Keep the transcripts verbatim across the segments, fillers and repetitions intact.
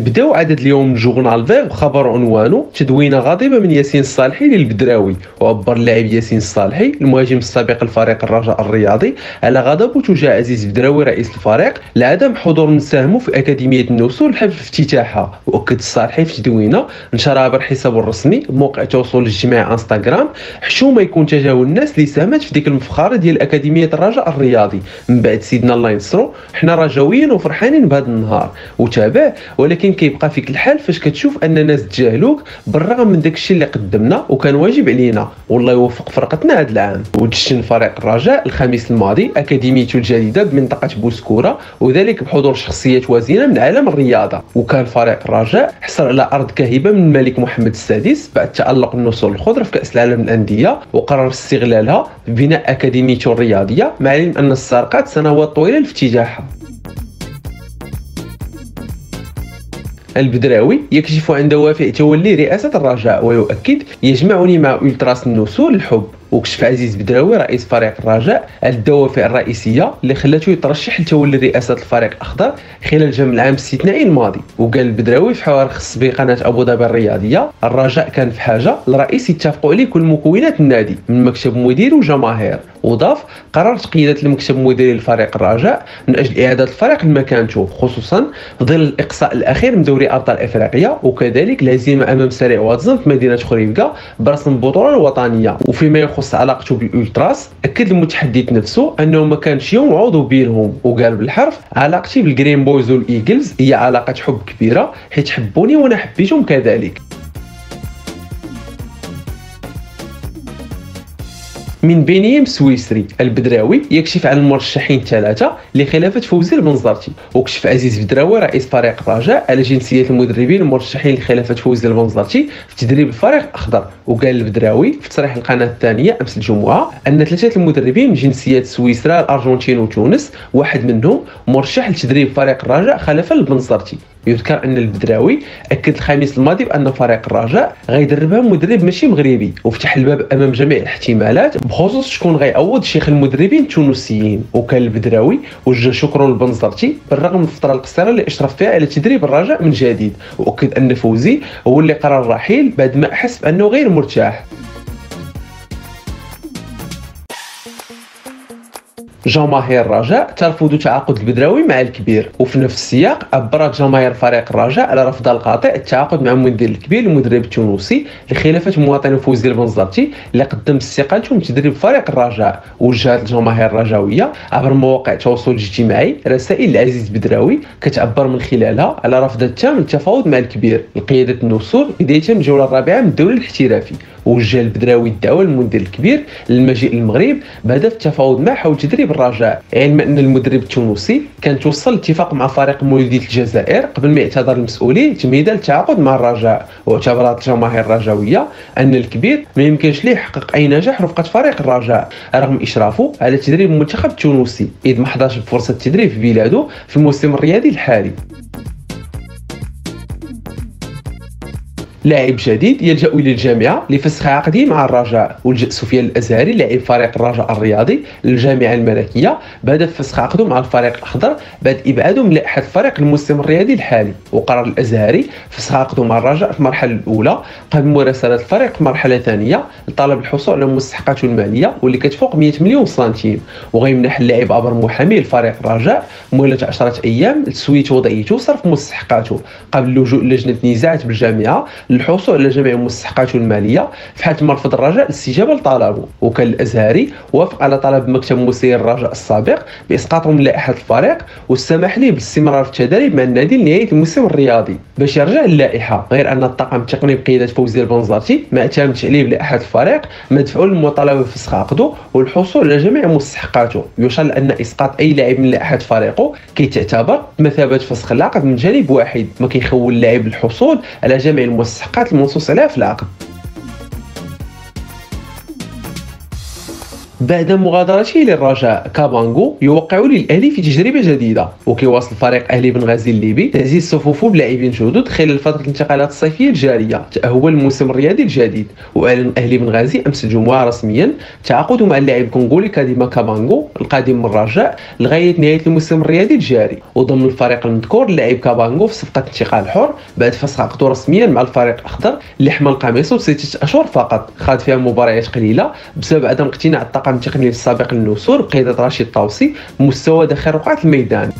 بداو عدد اليوم من جورنال فيغ بخبر عنوانه تدوينه غاضبه من ياسين الصالحي للبدراوي. وعبر اللاعب ياسين الصالحي المهاجم السابق لفريق الرجاء الرياضي على غضبه تجاه عزيز بدراوي رئيس الفريق لعدم حضور مساهمه في اكاديميه النوسول حفل افتتاحها. واكد الصالحي في تدوينه نشرها عبر حسابه الرسمي بموقع التواصل الاجتماعي انستغرام حشومه يكون تجاهل الناس اللي ساهمت في ديك المفخره ديال اكاديميه الرجاء الرياضي من بعد سيدنا الله ينصرو. حنا رجاويين وفرحانين بهذا النهار. وتابع ولكن كيبقى فيك الحال فاش كتشوف ان الناس تجاهلوك بالرغم من داك الشيء اللي قدمنا وكان واجب علينا. والله يوفق فرقتنا هذا العام. ودشن فريق الرجاء الخميس الماضي اكاديميته الجديده بمنطقه بوسكوره وذلك بحضور شخصيات وزينه من عالم الرياضه. وكان فريق الرجاء حصل على ارض كهبه من الملك محمد السادس بعد تالق النسور الخضر في كاس العالم للانديه وقرر استغلالها ببناء اكاديميته الرياضيه مع العلم ان استغرقت سنوات طويله لافتتاحها. البدراوي يكشف عن دوافع تولي رئاسة الرجاء ويؤكد يجمعني مع أولتراس النسور الحب. وكشف عزيز بدراوي رئيس فريق الرجاء على الدوافع الرئيسيه اللي خلاته يترشح لتولي رئاسه الفريق الاخضر خلال جام العام الاستثنائي الماضي. وقال البدراوي في حوار خاص بقناه ابو ظبي الرياضيه الرجاء كان في حاجه لرئيس يتفقوا عليه كل مكونات النادي من مكتب مدير وجماهير. وضاف قررت قياده المكتب المديري لفريق الرجاء من اجل اعاده الفريق لمكانته خصوصا في ظل الاقصاء الاخير من دوري ابطال افريقيا وكذلك الهزيمه امام سريع واتزن في مدينه خريبكا برسم البطوله الوطنيه. وفيما يخص علاقته بالأولتراس أكد المتحدث نفسه أنه ما كانش يوم عضو بينهم وقال بالحرف علاقتي بالجرين بويز والإيجلز هي علاقة حب كبيرة حيت حبوني وأنا حبيتهم كذلك. من بينهم السويسري البدراوي يكشف عن المرشحين الثلاثه لخلافه فوزي البنزرتي. وكشف عزيز بدراوي رئيس فريق الرجاء على جنسيه المدربين المرشحين لخلافه فوزي البنزرتي في تدريب الفريق الاخضر. وقال البدراوي في تصريح القناه الثانيه امس الجمعه ان ثلاثه المدربين من جنسيات سويسرا الارجنتين وتونس واحد منهم مرشح لتدريب فريق الرجاء خلفا البنزرتي. يذكر ان البدراوي اكد الخميس الماضي بان فريق الرجاء غيدربها مدرب ماشي مغربي وفتح الباب امام جميع الاحتمالات بخصوص شكون غيعوض شيخ المدربين التونسيين. وكان البدراوي وجه شكره للبنزرتي بالرغم من الفتره القصيره اللي اشرف فيها على تدريب الرجاء من جديد. واكد ان فوزي هو اللي قرر الرحيل بعد ما احس بانه غير مرتاح. جماهير الرجاء ترفض تعاقد البدراوي مع الكبير. وفي نفس السياق عبرت جماهير فريق الرجاء على رفض القاطع التعاقد مع المدير الكبير المدرب التونسي لخلافه مواطن فوزي البنزرتي اللي قدم استقالته من تدريب فريق الرجاء. وجهت الجماهير الرجاويه عبر مواقع التواصل الاجتماعي رسائل لعزيز بدراوي كتعبر من خلالها على رفض التام للتفاوض مع الكبير لقياده النسور بدايه من الجوله الرابعه من الدوري الاحترافي. ووجه البدراوي الدعوه للمدير الكبير للمجيء للمغرب بعد التفاوض معه حول تدريب الرجاء. علما ان المدرب التونسي كان توصل لاتفاق مع فريق مولوديه الجزائر قبل ما يعتذر المسؤولين تمهيدا للتعاقد مع الرجاء. واعتبرت الجماهير الرجاويه ان الكبير ما يمكنش ليه يحقق اي نجاح رفقه فريق الرجاء رغم اشرافه على تدريب المنتخب التونسي اذ ما حظاش بفرصه التدريب في بلاده في الموسم الرياضي الحالي. لاعب جديد يلجأ الى الجامعه لفسخ عقده مع الرجاء. ولجأ سفيان الازهري لاعب فريق الرجاء الرياضي للجامعه الملكيه بعد فسخ عقده مع الفريق الاخضر بعد ابعاده من لائحه الفريق الموسم الرياضي الحالي. وقرر الازهري فسخ عقده مع الرجاء في المرحله الاولى قبل مراسله الفريق في المرحله الثانيه لطلب الحصول على مستحقاته الماليه واللي كتفوق مئة مليون سنتيم. وغيمنح اللاعب عبر محامي لفريق الرجاء مهله عشرة ايام لتسويه وضعيته صرف مستحقاته قبل اللجوء للجنه النزاعات بالجامعه للحصول على جميع مستحقاته الماليه في حال ما رفض الرجاء الاستجابه لطلبه. وكان الازهري وافق على طلب مكتب مسير الرجاء السابق باسقاطه من لائحه الفريق والسماح له بالاستمرار في التدريب مع النادي لنهايه الموسم الرياضي باش يرجع للائحه. غير ان الطاقم التقني بقياده فوزي البنزرتي مع اعتماد عليه بلائحه الفريق مدفوع للمطالبه بفسخ عقده والحصول على جميع مستحقاته. يشار لان اسقاط اي لاعب من لائحه فريقه كيتعتبر بمثابه فسخ العقد من جانب واحد ما كيخول اللاعب الحصول على جميع المستحقات المنصوص عليها في العقد. بعد مغادرته للرجاء كابانغو يوقع للأهلي في تجربة جديدة، وكيواصل فريق أهلي بنغازي الليبي تعزيز صفوفه بلاعبين جدد خلال فترة الانتقالات الصيفية الجارية تأهبا للموسم الرياضي الجديد. وأعلن الأهلي بنغازي أمس الجمعة رسميا تعاقده مع اللاعب الكونغولي كاديما كابانغو القادم من الرجاء لغاية نهاية الموسم الرياضي الجاري، وضم الفريق المذكور اللاعب كابانغو في صفقة انتقال حر بعد فسخ عقده رسميا مع الفريق الأخضر اللي حمل قميصه ستة أشهر فقط، خاض فيها مباريات قليلة بسبب عدم اقتناع الطاقم التقني السابق للنسور بقيادة رشيد طاوسي مستوى داخل رقعة الميدان.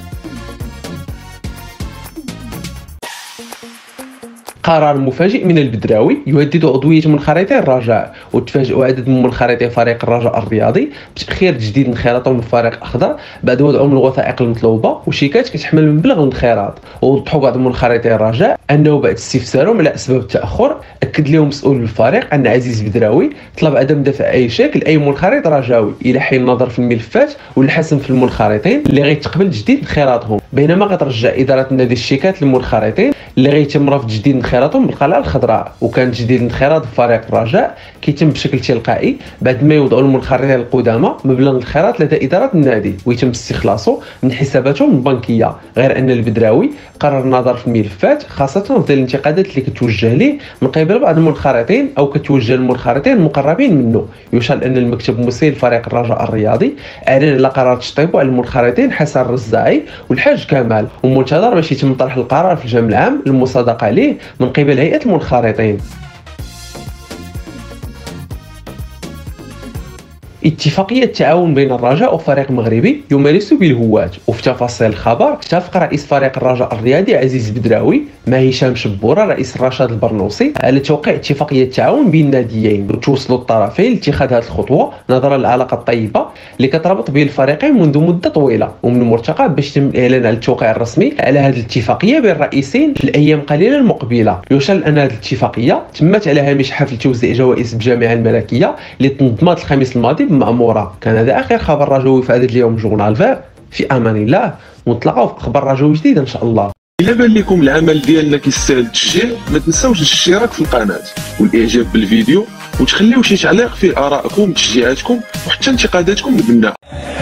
قرار مفاجئ من البدراوي يهدد عضوية منخرطي الرجاء، وتفاجئ عدد من منخرطي فريق الرجاء الرياضي بتأخير تجديد انخراطهم من الفريق الأخضر بعد وضعهم الوثائق المطلوبة وشيكات كتحمل مبلغ الانخراط. ووضحوا بعض منخرطي الرجاء أنه بعد استفسارهم على أسباب التأخر أكد لهم مسؤول الفريق أن عزيز بدراوي طلب عدم دفع أي شيك لأي منخرط رجاوي إلى حين النظر في الملفات والحسم في المنخرطين اللي غيتقبل تجديد انخراطهم، بينما غترجع إدارة النادي الشيكات للمنخرطين اللي غيتم رفض تجديد انخراطهم بالقلعه الخضراء. وكان تجديد انخراط فريق الرجاء كيتم بشكل تلقائي بعد ما يوضعوا المنخرطين القدامى مبلغ الانخراط لدى اداره النادي ويتم استخلاصه من حساباتهم البنكيه، غير ان البدراوي قرر النظر في الملفات خاصه في الانتقادات اللي كتوجه ليه من قبل بعض المنخرطين او كتوجه للمنخرطين المقربين منه. يشار ان المكتب المسير لفريق الرجاء الرياضي اعلن على قرار تشطيبه على المنخرطين حسن الرزاعي والحاج كمال، ومنتظر باش يتم طرح القرار في الجمع العام المصادقه ليه من قبل هيئة المنخرطين. اتفاقية تعاون بين الرجاء وفريق مغربي يمارس بالهواة. وفي تفاصيل الخبر اتفق رئيس فريق الرجاء الرياضي عزيز بدراوي مع هشام شبورة رئيس الرشاد البرنوسي على توقيع اتفاقية تعاون بين الناديين، وتوصلوا الطرفين لاتخاذ هذه الخطوة نظرا للعلاقة الطيبة اللي كتربط بين الفريقين منذ مدة طويلة. ومن المرتقب باش يتم الإعلان على التوقيع الرسمي على هذه الاتفاقية بين الرئيسين في الأيام قليلة المقبلة. يشار أن هذه الاتفاقية تمت على هامش حفل توزيع جوائز بالجامعة الملكية اللي تنظمت الخميس الماضي مأمورة. كان هذا آخر خبر رجوي في هذا اليوم جورنال فاب، في أمان الله، ونتلاقاو في أخبار رجوي جديدة إن شاء الله. إلا بان لكم العمل ديالنا كيستاهل التشجيع ما تنساوش الاشتراك في القناة والإعجاب بالفيديو وتخليو شي تعليق فيه آرائكم وتشجيعاتكم وحتى انتقاداتكم البناء.